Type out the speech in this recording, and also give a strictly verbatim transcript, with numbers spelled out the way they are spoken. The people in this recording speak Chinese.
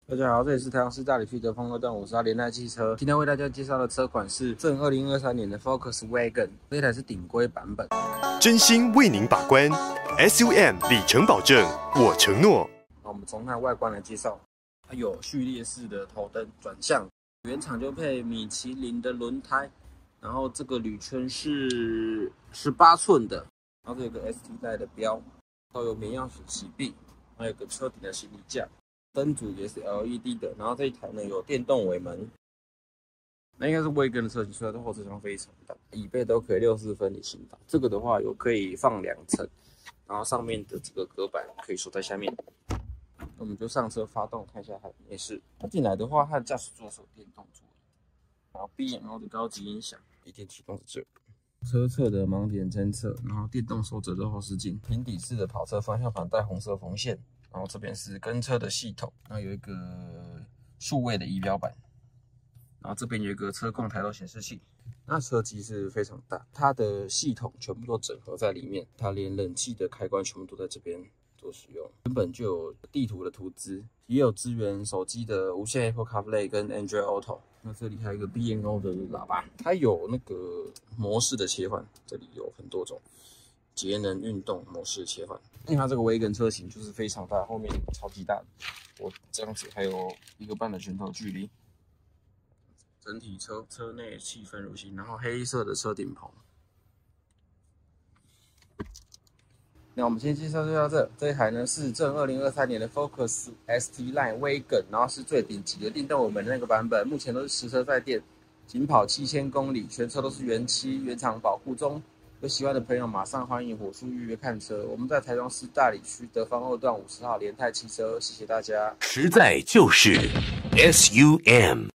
大家好，这里是台中市大里区德丰二段五十号连带汽车。今天为大家介绍的车款是正二零二三年的 Focus Wagon， 这台是顶规版本。 真心为您把关 ，S U M 里程保证，我承诺。 那我们从它外观来介绍，它有序列式的头灯转向，原厂就配米其林的轮胎，然后这个铝圈是十八寸的，然后这有个 S T 带的标，都有免钥匙启闭，还有个车顶的行李架。灯组也是 L E D 的，然后这一台呢有电动尾门，那应该是Wagon的车型，所以它的后车厢非常大，椅背都可以六四分离型的。这个的话有可以放两层，然后上面的这个隔板可以收在下面。我们就上车发动，看一下它的内饰。它进来的话，它的驾驶座是有电动座椅，然后 B M O 的高级音响，一键启动是这个。车侧的盲点侦测，然后电动手折的后视镜，平底式的跑车方向盘带红色缝线。然后这边是跟车的系统，然后有一个数位的仪表板，然后这边有一个车况抬头显示器。那车机是非常大，它的系统全部都整合在里面，它连冷气的开关全部都在这边做使用。原本就有地图的图资，也有支援手机的无线 Apple CarPlay 跟 Android Auto。那这里还有一个 B M O 的喇叭，它有那个模式的切换，这里有很多种。节能运动模式切换，因为它这个Wagon车型就是非常大，后面超级大的，我这样子还有一个半的拳头距离。整体车车内气氛如新，然后黑色的车顶棚。那我们先介绍就到这，这一台呢是正二零二三年的 Focus S T Line Wagon， 然后是最顶级的电动尾门那个版本，目前都是实车在店，仅跑七千公里，全车都是原漆，原厂保护中。有喜欢的朋友，马上欢迎火速预约看车。我们在台中市大里区德芳二段五十号联泰汽车，谢谢大家。 实在就是 S U M。